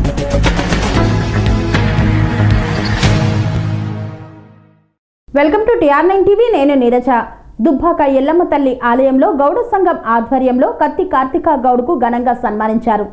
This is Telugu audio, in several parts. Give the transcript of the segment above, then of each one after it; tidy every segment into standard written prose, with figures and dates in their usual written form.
Welcome to TR9 TV. నేను నీరజ. దుబ్బాక ఎల్లమ్మ తల్లి ఆలయంలో గౌడ సంఘం ఆధ్వర్యంలో కత్తి కార్తికా గౌడ్కు ఘనంగా సన్మానించారు.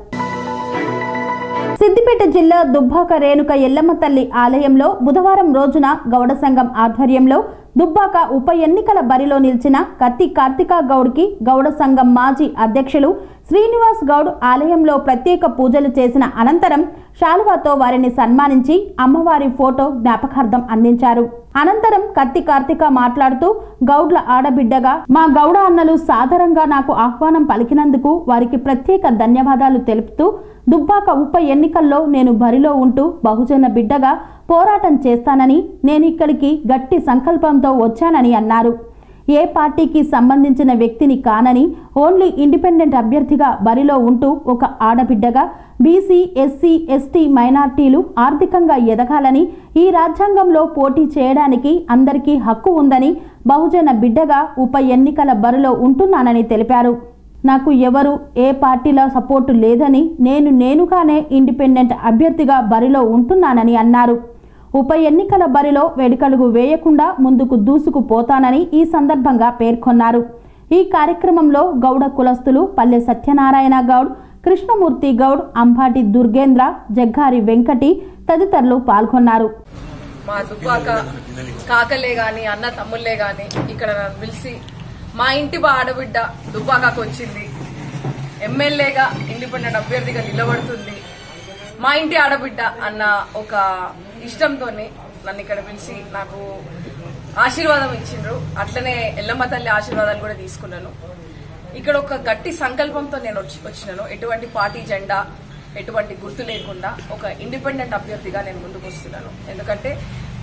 సిద్దిపేట జిల్లా దుబ్బాక రేణుక ఎల్లమ్మ తల్లి ఆలయంలో బుధవారం రోజున గౌడ సంఘం ఆధ్వర్యంలో దుబ్బాక ఉప ఎన్నికల బరిలో నిలిచిన కత్తి కార్తికా గౌడ్కి గౌడ సంఘం మాజీ అధ్యక్షులు శ్రీనివాస్ గౌడ్ ఆలయంలో ప్రత్యేక పూజలు చేసిన అనంతరం శాలువాతో వారిని సన్మానించి అమ్మవారి ఫోటో జ్ఞాపకార్థం అందించారు. అనంతరం కత్తి కార్తిక మాట్లాడుతూ గౌడ్ల ఆడబిడ్డగా మా గౌడ అన్నలు సాదరంగా నాకు ఆహ్వానం పలికినందుకు వారికి ప్రత్యేక ధన్యవాదాలు తెలుపుతూ దుబ్బాక ఉప ఎన్నికల్లో నేను బరిలో ఉంటూ బహుజన బిడ్డగా పోరాటం చేస్తానని నేను ఇక్కడికి గట్టి సంకల్పంతో వచ్చానని అన్నారు. ఏ పార్టీకి సంబంధించిన వ్యక్తిని కానని ఓన్లీ ఇండిపెండెంట్ అభ్యర్థిగా బరిలో ఉంటూ ఒక ఆడబిడ్డగా బీసీ, ఎస్సీ, ఎస్టీ మైనార్టీలు ఆర్థికంగా ఎదగాలని ఈ రాజ్యాంగంలో పోటీ చేయడానికి అందరికీ హక్కు ఉందని బహుజన బిడ్డగా ఉప ఎన్నికల బరిలో ఉంటున్నానని తెలిపారు. నాకు ఎవరు ఏ పార్టీలో సపోర్టు లేదని నేనుగానే ఇండిపెండెంట్ అభ్యర్థిగా బరిలో ఉంటున్నానని అన్నారు. ఉప ఎన్నికల బరిలో వేడుకలుగు వేయకుండా ముందుకు దూసుకుపోతానని ఈ సందర్భంగా పేర్కొన్నారు. ఈ కార్యక్రమంలో గౌడ కులస్తులు పల్లె సత్యనారాయణ గౌడ్, కృష్ణమూర్తి గౌడ్, అంబాటి దుర్గేంద్ర, జగ్గారి వెంకటి తదితరులు పాల్గొన్నారు. మా దుబ్బాక కాకలే గాని అన్న తమ్ముళ్లే గాని ఇక్కడ పిలిచి మా ఇంటి ఆడబిడ్డ దుబ్బాకకు వచ్చింది, ఎమ్మెల్యేగా ఇండిపెండెంట్ అభ్యర్థిగా నిలబడుతుంది, మా ఇంటి ఆడబిడ్డ అన్న ఒక ఇష్టంతోనే నన్ను ఇక్కడ పిలిచి నాకు ఆశీర్వాదం ఇచ్చిండ్రు. అట్లనే ఎల్లమ్మ తల్లి ఆశీర్వాదాలు కూడా తీసుకున్నాను. ఇక్కడ ఒక గట్టి సంకల్పంతో నేను వచ్చినాను. ఎటువంటి పార్టీ జెండా, ఎటువంటి గుర్తు లేకుండా ఒక ఇండిపెండెంట్ అభ్యర్థిగా నేను ముందుకు వస్తున్నాను. ఎందుకంటే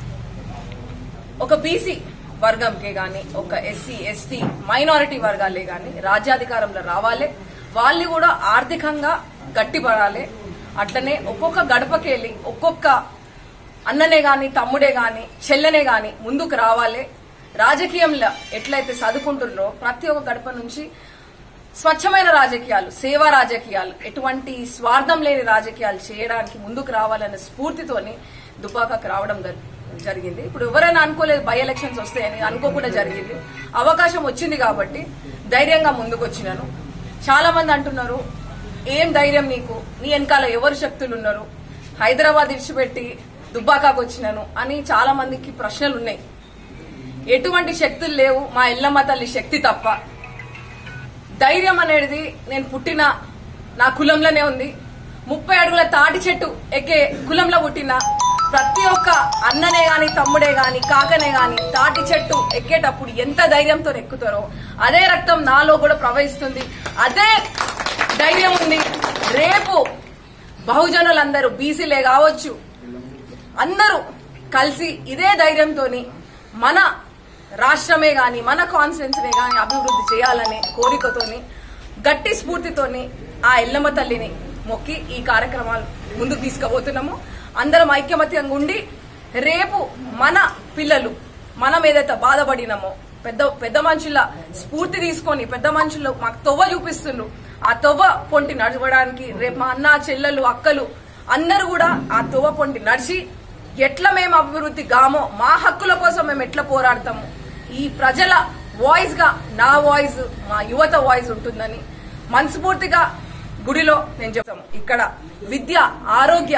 ఒక బీసీ వర్గంకే గాని, ఒక ఎస్సీ, ఎస్టీ మైనారిటీ వర్గాలే గాని రాజ్యాధికారంలో రావాలి, వాళ్ళు కూడా ఆర్థికంగా గట్టిపడాలి. అట్లనే ఒక్కొక్క గడపకెళ్ళి ఒక్కొక్క అన్ననే గాని, తమ్ముడే గాని, చెల్లెనే గాని ముందుకు రావాలి. రాజకీయంలో ఎట్లయితే చదువుకుంటున్నారో ప్రతి ఒక్క గడప నుంచి స్వచ్ఛమైన రాజకీయాలు, సేవా రాజకీయాలు, ఎటువంటి స్వార్థం లేని రాజకీయాలు చేయడానికి ముందుకు రావాలనే స్ఫూర్తితోని దుబ్బాకకు రావడం జరిగింది. ఇప్పుడు ఎవరైనా అనుకోలేదు బై ఎలక్షన్స్ వస్తాయని, అనుకోకుండా జరిగింది. అవకాశం వచ్చింది కాబట్టి ధైర్యంగా ముందుకు వచ్చినాను. చాలా మంది అంటున్నారు, ఏం ధైర్యం నీకు, నీ వెనకాల ఎవరు శక్తులు ఉన్నారు, హైదరాబాద్ ఇడిచిపెట్టి దుబ్బాకకు వచ్చినాను అని చాలా మందికి ప్రశ్నలు ఉన్నాయి. ఎటువంటి శక్తులు లేవు, మా ఎల్లమ్మ తల్లి శక్తి తప్ప. ధైర్యం అనేది నేను పుట్టిన నా కులంలోనే ఉంది. 30 అడుగుల తాటి చెట్టు ఎక్కే కులంలో పుట్టిన ప్రతి ఒక్క అన్ననే గాని, తమ్ముడే గాని, కాకనే గాని తాటి చెట్టు ఎక్కేటప్పుడు ఎంత ధైర్యంతో ఎక్కుతారో అదే రక్తం నాలో కూడా ప్రవహిస్తుంది, అదే ధైర్యం ఉంది. రేపు బహుజనులందరూ బీసీలే కావచ్చు, అందరూ కలిసి ఇదే ధైర్యంతో మన రాష్ట్రమే గాని, మన కాన్స్టిట్యున్సీనే గాని అభివృద్ధి చేయాలనే కోరికతోని, గట్టి స్ఫూర్తితోని ఆ ఎల్లమ్మ తల్లిని మొక్కి ఈ కార్యక్రమాలు ముందుకు తీసుకుపోతున్నాము. అందరం ఐక్యమత్యంగా ఉండి రేపు మన పిల్లలు మనం ఏదైతే బాధపడినామో పెద్ద మనుషుల స్ఫూర్తి తీసుకొని, పెద్ద మనుషులు మాకు తొవ్వ చూపిస్తున్నారు, ఆ తొవ్వ పొంటి నడవడానికి రేపు మా అన్న, చెల్లెలు, అక్కలు అందరూ కూడా ఆ తొవ్వ పొంటి నడిచి ఎట్లా మేము అభివృద్ధి గామో, మా హక్కుల కోసం మేము ఎట్లా పోరాడతాము, ఈ ప్రజల వాయిస్ గా నా వాయిస్, మా యువత వాయిస్ ఉంటుందని మనస్ఫూర్తిగా గుడిలో నేను చెప్తాము. ఇక్కడ విద్య, ఆరోగ్య,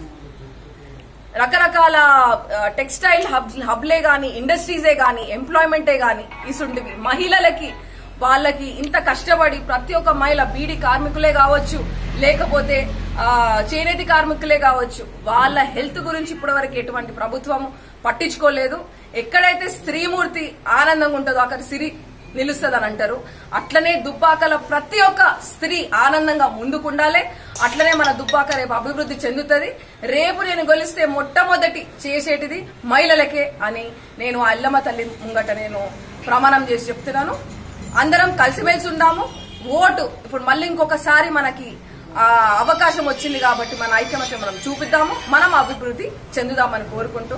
రకరకాల టెక్స్టైల్ హబ్లే గాని, ఇండస్ట్రీసే గాని, ఎంప్లాయ్మెంటే గాని ఇసుంటివి మహిళలకి వాళ్ళకి ఇంత కష్టపడి ప్రతి ఒక్క మహిళ బీడీ కార్మికులే కావచ్చు, లేకపోతే చేనేతి కార్మికులే కావచ్చు, వాళ్ళ హెల్త్ గురించి ఇప్పటివరకు ఎటువంటి ప్రభుత్వం పట్టించుకోలేదు. ఎక్కడైతే స్త్రీమూర్తి ఆనందంగా ఉంటుందో అక్కడ సిరి నిలుస్తుందని అంటారు. అట్లనే దుబ్బాకల ప్రతి ఒక్క స్త్రీ ఆనందంగా ముందుకుండాలి. అట్లనే మన దుబ్బాక రేపు అభివృద్ధి చెందుతుంది. రేపు నేను గెలిస్తే మొట్టమొదటి చేసేటిది మహిళలకే అని నేను ఆ ఎల్లమ్మ తల్లి ముంగట నేను ప్రమాణం చేసి చెప్తున్నాను. అందరం కలిసిమెలిసి ఉందాము. ఓటు ఇప్పుడు మళ్ళీ ఇంకొకసారి మనకి అవకాశం వచ్చింది కాబట్టి మన ఐక్యమత్యం మనం చూపిద్దాము, మనం అభివృద్ధి చెందుదామని కోరుకుంటూ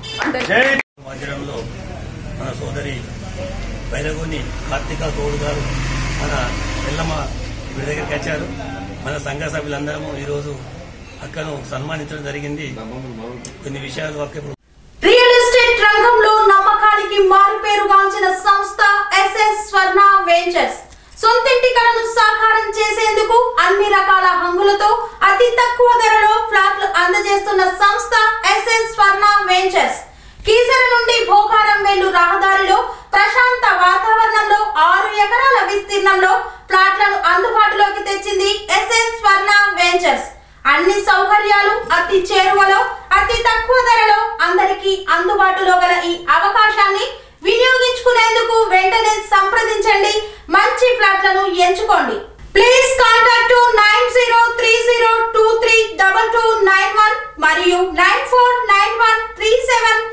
మన సోదరి బైరగోని కార్తికా గౌడ్ గారు మన ఎల్లమ్మ వీడి దగ్గరికి వచ్చారు. మన సంఘ సభ్యులందరము ఈరోజు అక్కను సన్మానించడం జరిగింది. కొన్ని విషయాలు రియల్ ఎస్టేట్ రంగంలో నమ్మకానికి మారుపేరుగాంచిన సంస్థ ఎస్ఎస్ స్వర్ణ వెంచర్స్ సొంతింటి కలను సాకారం చేసేందుకు అన్ని రకాల హంగులతో అతి తక్కువ ధరలో ఫ్లాట్లు అందజేస్తున్న సంస్థ ఎస్ఎస్ స్వర్ణ వెంచర్స్ కీసర నుండి భోగారం వెళ్ళు రహదారిలో ప్రశాంత వాతావరణంలో 6 ఎకరాల విస్తీర్ణంలో ఫ్లాట్లను అందుబాటులోకి తెచ్చింది ఎస్ఎస్ స్వర్ణ వెంచర్స్. అన్ని సౌకర్యాలు అతి చేరువలో అతి తక్కువ ధరలో అందరికీ అందుబాటులో గల ఈ అవకాశాన్ని వినియోగించుకునేందుకు వెంటనే సంప్రదించండి. మంచి ఫ్లాట్లను ఎంచుకోండి. ప్లీజ్ కాంటాక్ట్ 9030232291 మరియు 949137